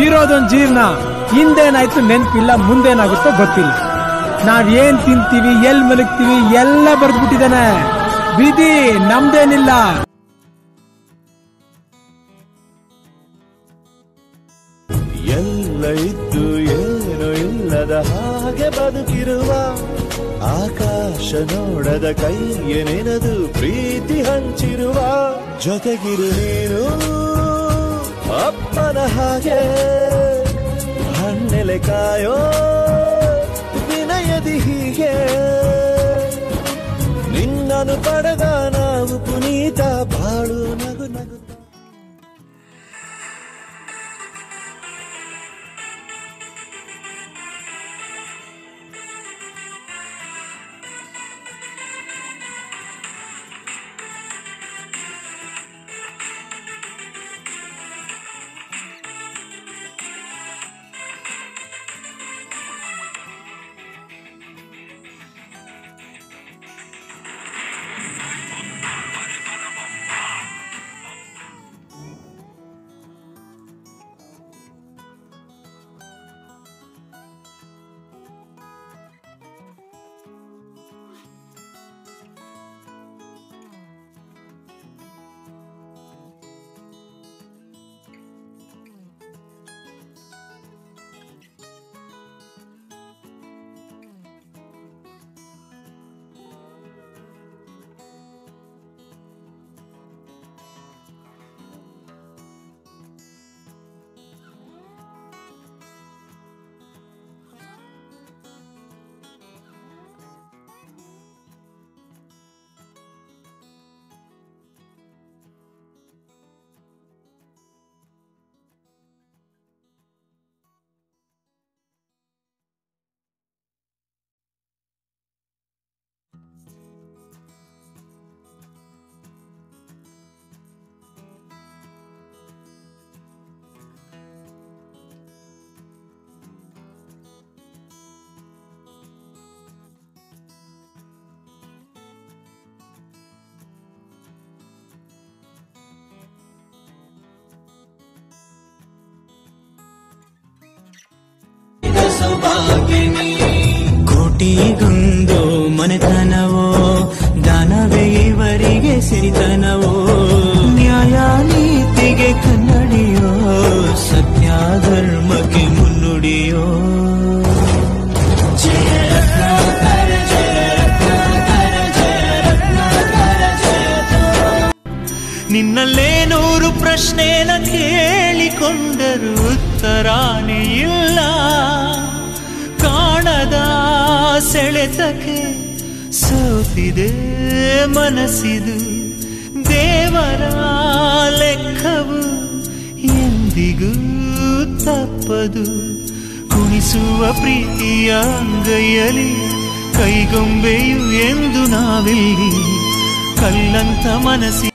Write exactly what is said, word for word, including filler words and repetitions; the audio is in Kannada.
ಇರೋದೊಂದ್ ಜೀರ್ಣ, ಹಿಂದೇನಾಯ್ತು ನೆನ್ಪಿಲ್ಲ, ಮುಂದೇನಾಗುತ್ತೋ ಗೊತ್ತಿಲ್ಲ. ನಾವ್ ಏನ್ ತಿಂತೀವಿ, ಎಲ್ ಮಲಗ್ತೀವಿ ಎಲ್ಲ ಬರ್ದ್ಬಿಟ್ಟಿದಾನೆ. ವಿಧಿ ನಮ್ದೇನಿಲ್ಲ. ಎಲ್ಲ ಇದ್ದು ಏನು ಇಲ್ಲದ ಹಾಗೆ ಬದುಕಿರುವ, ಆಕಾಶ ನೋಡದ ಕೈಯ ನೆನೆದು ಪ್ರೀತಿ ಹಂಚಿರುವ, ಜೊತೆಗಿರು ನೀನು ಅಪ್ಪನ ಹಾಗೆ, ಹಣ್ಣೆಲೆ ಕಾಯೋ ವಿನಯದಿ ಹೀಗೆ, ನಿನ್ನನ್ನು ಪಡೆದ ನಾವು ಪುನೀತ ಬಾಳು ನಗು ನಗು. ಕೋಟಿಗೊಂದು ಮನೆತನವೋ, ದಾನವೇ ಇವರಿಗೆ ಸಿರಿತನವೋ, ನ್ಯಾಯ ನೀತಿಗೆ ಕನ್ನಡಿಯೋ, ಸತ್ಯ ಧರ್ಮಕ್ಕೆ ಮುನ್ನುಡಿಯೋ. ಜಯ ರತ್ನಾಕರ ಜಯ ರತ್ನಾಕರ ಜಯ ರತ್ನಾಕರ ಜಯ. ನಿನ್ನಲ್ಲೇ ನೂರು ಪ್ರಶ್ನೆನ ಕೇಳಿಕೊಂಡರೂ ಉತ್ತರಾನೇ ಇಲ್ಲ, ಕಾಣದ ಸೆಳೆತಕ್ಕೆ ಸೋತಿದೆ ಮನಸ್ಸಿದು, ದೇವರ ಲೆಕ್ಕವು ಎಂದಿಗೂ ತಪ್ಪದು. ಕುಣಿಸುವ ಪ್ರೀತಿಯ ಅಂಗೈಯಲ್ಲಿ ಕೈಗೊಂಬೆಯು ಎಂದು ನಾವಿಲ್ಲಿ, ಕಲ್ಲಂತ ಮನಸ್ಸಿ